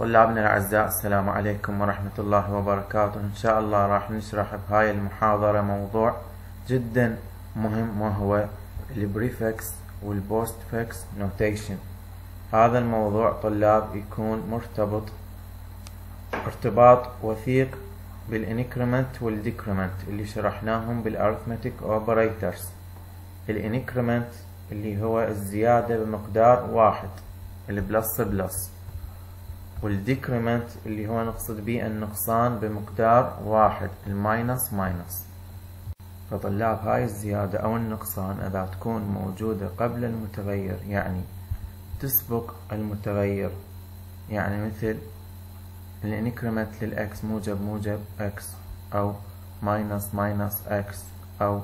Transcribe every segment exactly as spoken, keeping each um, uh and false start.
طلابنا الأعزاء، السلام عليكم ورحمة الله وبركاته. إن شاء الله راح نشرح بهاي المحاضرة موضوع جدا مهم وهو البريفكس والبوستفكس نوتيشن. هذا الموضوع طلاب يكون مرتبط ارتباط وثيق بالانكريمنت والديكريمنت اللي شرحناهم بالارثمتيك اوبريترز. الانكريمنت اللي هو الزيادة بمقدار واحد، البلس بلس، والديكريمنت اللي هو نقصد به النقصان بمقدار واحد، الماينس ماينس. فطلاب هاي الزيادة او النقصان اذا تكون موجودة قبل المتغير، يعني تسبق المتغير، يعني مثل الانكريمنت للاكس موجب موجب اكس، او ماينس ماينس اكس، او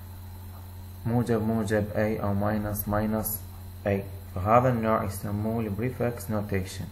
موجب موجب اي، او ماينس ماينس اي، فهذا النوع يسموه البريفكس نوتيشن.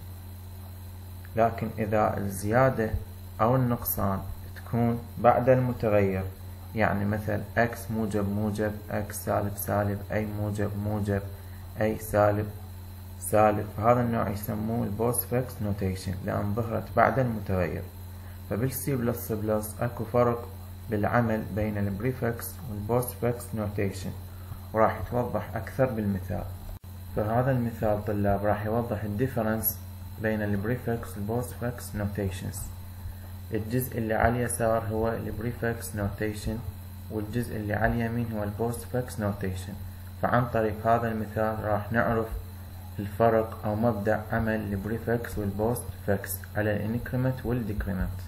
لكن إذا الزيادة أو النقصان تكون بعد المتغير، يعني مثل x موجب موجب x سالب سالب أي موجب موجب أي سالب سالب، فهذا النوع يسموه البوستفكس نوتيشن لأن ظهرت بعد المتغير. فبالسي بلس بلس أكو فرق بالعمل بين البريفكس والبوستفكس نوتيشن، وراح يتوضح أكثر بالمثال. فهذا المثال طلاب راح يوضح الديفرنس بين البريفكس والبوستفكس نوتيشنز. الجزء اللي على اليسار هو البريفكس نوتيشن، والجزء اللي على اليمين هو البوستفكس نوتيشن. فعن طريق هذا المثال راح نعرف الفرق او مبدأ عمل البريفكس والبوستفكس على الانكريمنت والديكريمنت.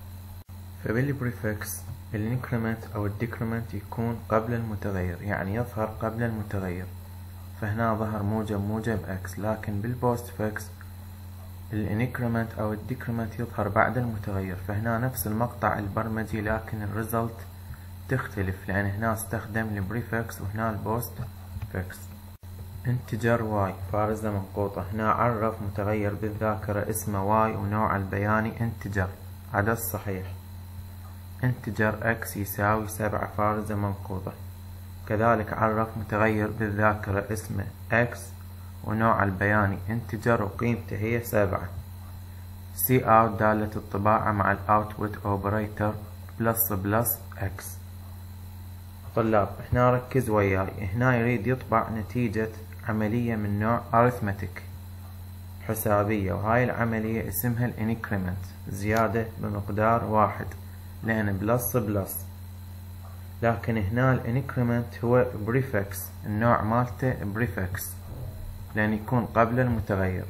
فبالبريفكس الانكريمنت او الديكريمنت يكون قبل المتغير، يعني يظهر قبل المتغير، فهنا ظهر موجب موجب اكس. لكن بالبوستفكس الانكريمنت او الديكريمنت يظهر بعد المتغير، فهنا نفس المقطع البرمجي لكن الريزلت تختلف، لان هنا استخدم البريفكس وهنا البوستفكس. انتجر واي فارزة منقوطة، هنا عرف متغير بالذاكرة اسمه واي ونوع البياني انتجر عدد صحيح. انتجر اكس يساوي سبعة فارزة منقوطة، كذلك عرف متغير بالذاكرة اسمه اكس ونوع البياني انتجر وقيمته هي سبعة. سي اوت دالة الطباعة مع الاوتبوت اوبريتر بلس بلس اكس. طلاب هنا ركز وياي، هنا يريد يطبع نتيجة عملية من نوع arithmetic حسابية، وهاي العملية اسمها الانكريمنت، زيادة بمقدار واحد لأن بلس بلس. لكن هنا الانكريمنت هو بريفكس، النوع مالته بريفكس لأن يكون قبل المتغير.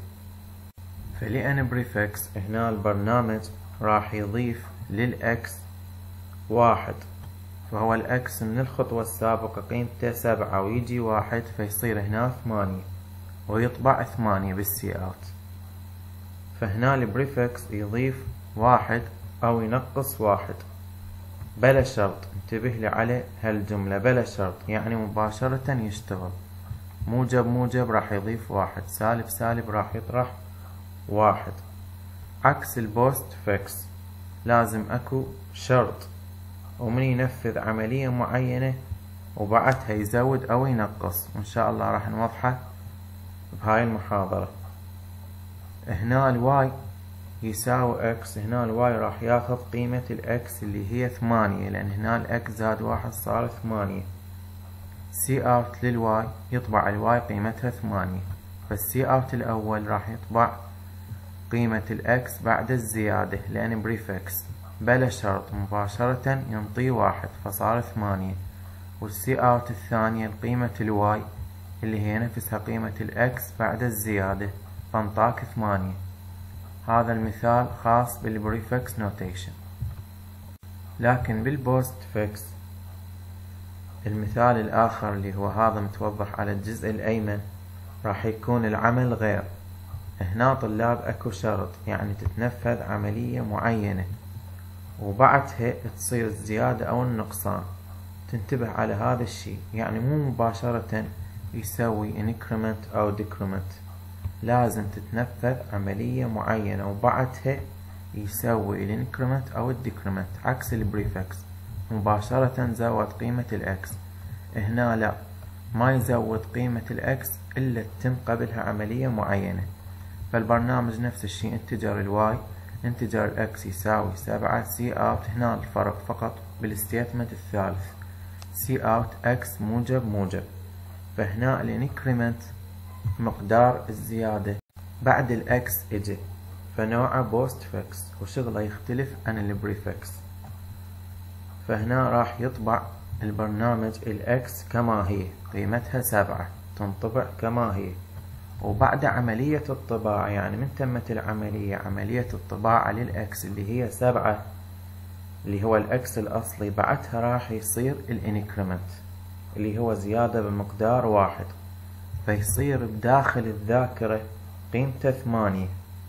فلأن بريفكس هنا البرنامج راح يضيف للأكس واحد، فهو الأكس من الخطوة السابقة قيمته سبعة ويجي واحد، فيصير هنا ثمانية ويطبع ثمانية بالسي اوت. فهنا البريفكس يضيف واحد أو ينقص واحد بلا شرط. انتبه لي على هالجملة، بلا شرط يعني مباشرة يشتغل. موجب موجب راح يضيف واحد، سالب سالب راح يطرح واحد. عكس البوستفكس لازم اكو شرط، ومن ينفذ عملية معينة وبعدها يزود او ينقص، وان شاء الله راح نوضحه بهاي المحاضرة. هنا الواي يساوي اكس، هنا الواي راح ياخذ قيمة الاكس اللي هي ثمانية، لان هنا الاكس زاد واحد صار ثمانية. سي اوت للواي يطبع الواي قيمتها ثمانية، فالسي اوت الاول راح يطبع قيمة الاكس بعد الزيادة لان بريفكس بلا شرط مباشرة ينطي واحد فصار ثمانية. والسي اوت الثانية لقيمة الواي اللي هي نفسها قيمة الاكس بعد الزيادة فانطاك ثمانية. هذا المثال خاص بالبريفكس نوتيشن. لكن بالبوستفكس المثال الآخر اللي هو هذا متوضح على الجزء الأيمن راح يكون العمل غير. هنا طلاب أكو شرط، يعني تتنفذ عملية معينة وبعدها تصير الزيادة أو النقصان. تنتبه على هذا الشيء، يعني مو مباشرة يسوي increment أو decrement، لازم تتنفذ عملية معينة وبعدها يسوي الانكريمنت أو الديكريمنت. عكس البريفكس مباشرة زود قيمة الأكس، هنا لا، ما يزود قيمة الأكس إلا تتم قبلها عملية معينة. فالبرنامج نفس الشي، انتجر الواي انتجر الاكس يساوي سبعة، سي اوت. هنا الفرق فقط بالستيتمنت الثالث، سي اوت اكس موجب موجب. فهنا الانكريمنت مقدار الزيادة بعد الاكس اجي، فنوعه بوست فيكس وشغله يختلف عن البريفكس. فهنا راح يطبع البرنامج الاكس كما هي، قيمتها سبعة تنطبع كما هي. وبعد عملية الطباعة، يعني من تمت العملية عملية الطباعة للإكس اللي هي سبعة اللي هو الإكس الأصلي، بعدها راح يصير الانكريمنت اللي هو زيادة بمقدار واحد، فيصير بداخل الذاكرة قيمته ثمانية.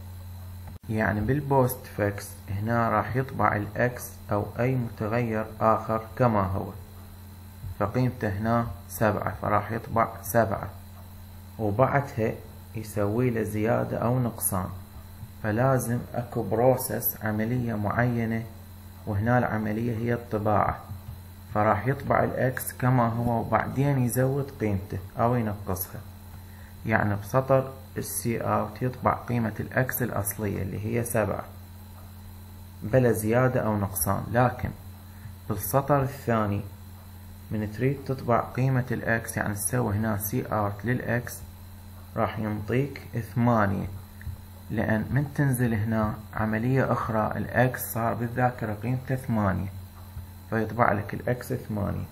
يعني بالبوست فيكس هنا راح يطبع الإكس أو أي متغير آخر كما هو، فقيمته هنا سبعة، فراح يطبع سبعة، وبعدها يسوي له زيادة أو نقصان. فلازم أكو بروسس عملية معينة، وهنا العملية هي الطباعة، فراح يطبع الإكس كما هو وبعدين يزود قيمته أو ينقصها. يعني بسطر السي اوت يطبع قيمة الإكس الأصلية اللي هي سبعة بلا زيادة أو نقصان، لكن بالسطر الثاني من تريد تطبع قيمة الإكس، يعني تسوي هنا سي اوت للإكس، راح ينطيك ثمانية، لأن من تنزل هنا عملية أخرى الإكس صار بالذاكرة قيمته ثمانية، فيطبع لك الإكس ثمانية.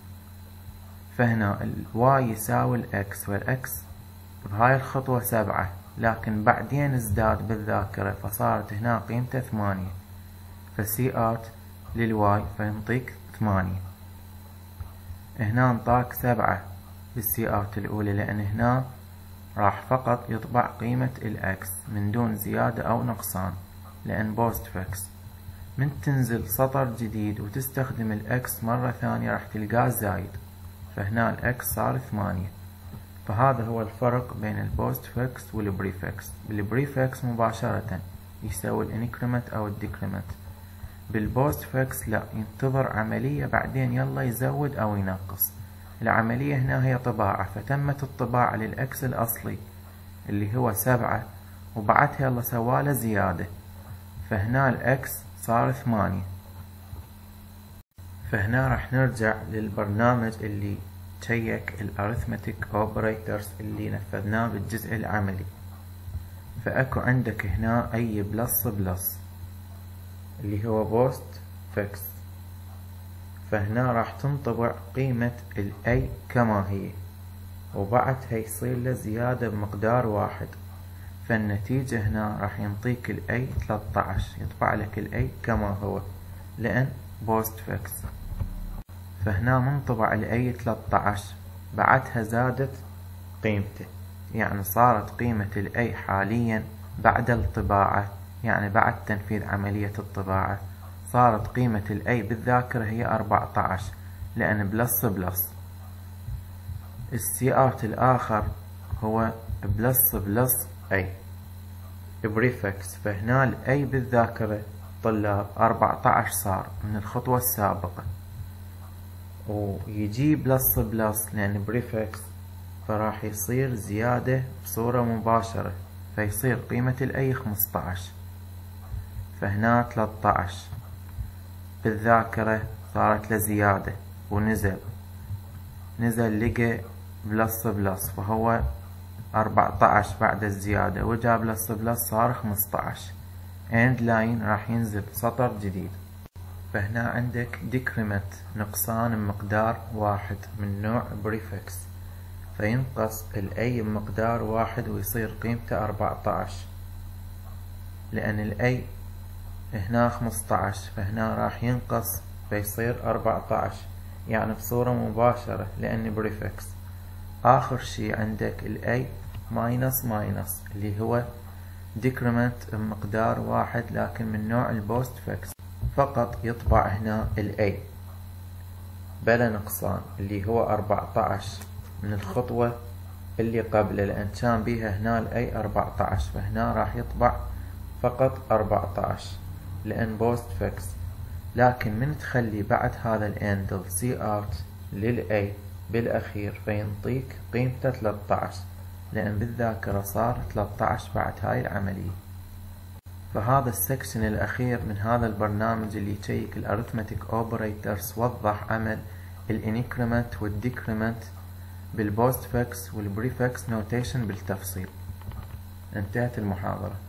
فهنا الواي يساوي الإكس، والإكس بهاي الخطوة سبعة، لكن بعدين ازداد بالذاكرة فصارت هنا قيمته ثمانية، فسي اوت للواي فينطيك ثمانية. هنا انطاك سبعة بالسي اوت الأولى، لأن هنا راح فقط يطبع قيمة الإكس من دون زيادة أو نقصان، لأن بوست فيكس. من تنزل سطر جديد وتستخدم الإكس مرة ثانية راح تلقاه زايد، فهنا الإكس صار ثمانية. فهذا هو الفرق بين البوست فيكس والبريفكس. بالبريفكس مباشرة يسوي الانكريمنت أو الديكريمنت، بالبوست فيكس لا، ينتظر عملية بعدين يلا يزود أو ينقص. العملية هنا هي طباعة، فتمت الطباعة للإكس الأصلي اللي هو سبعة، وبعدها يلا سواله زيادة، فهنا الإكس صار ثمانية. فهنا راح نرجع للبرنامج اللي تشيك الارثمتيك اوبريترز اللي نفذناه بالجزء العملي. فأكو عندك هنا أي بلس بلس اللي هو بوست فيكس، فهنا راح تنطبع قيمة الأي كما هي، وبعدها يصير له زيادة بمقدار واحد، فالنتيجة هنا راح ينطيك الأي ثلاثة عشر، يطبع لك الأي كما هو لأن بوست فيكس. فهنا منطبع الأي ثلاثة عشر، بعدها زادت قيمته، يعني صارت قيمة الأي حاليا بعد الطباعة، يعني بعد تنفيذ عملية الطباعة صارت قيمة الأي بالذاكرة هي أربعة عشر، لأن بلس بلس. السي اوت الآخر هو بلس بلس أي بريفكس، فهنا الأي بالذاكرة طلاب أربعة عشر صار من الخطوة السابقة، ويجي بلس بلس لأن بريفكس، فراح يصير زيادة بصورة مباشرة، فيصير قيمة الأي خمسة عشر، فهنا ثلاثة عشر بالذاكرة صارت له زيادة، ونزل نزل لقى بلس بلس، فهو أربعة عشر بعد الزيادة، وجا بلس بلس صار خمسة عشر. اند لاين راح ينزل سطر جديد. فهنا عندك ديكريمنت نقصان بمقدار واحد من نوع بريفكس، فينقص الأي بمقدار واحد ويصير قيمته أربعة عشر، لأن الأي هنا خمسة عشر، فهنا راح ينقص فيصير أربعة عشر، يعني بصورة مباشرة لأن بريفكس. آخر شي عندك الأي ماينس ماينس اللي هو ديكريمنت بمقدار واحد لكن من نوع البوست فيكس، فقط يطبع هنا الأي بلا نقصان اللي هو أربعة عشر من الخطوة اللي قبله، لأن كان بيها هنا الأي أربعة عشر، فهنا راح يطبع فقط أربعة عشر لأن بوست فيكس. لكن من تخلي بعد هذا الإندل سي اوت للأي بالأخير فينطيك قيمته ثلاثة عشر، لأن بالذاكرة صار ثلاثة عشر بعد هاي العملية. فهذا السكشن الأخير من هذا البرنامج اللي يشيك الارثمتيك اوبريترز وضح عمل الانكريمنت والديكريمنت بالبوست فيكس والبريفكس نوتيشن بالتفصيل. انتهت المحاضرة.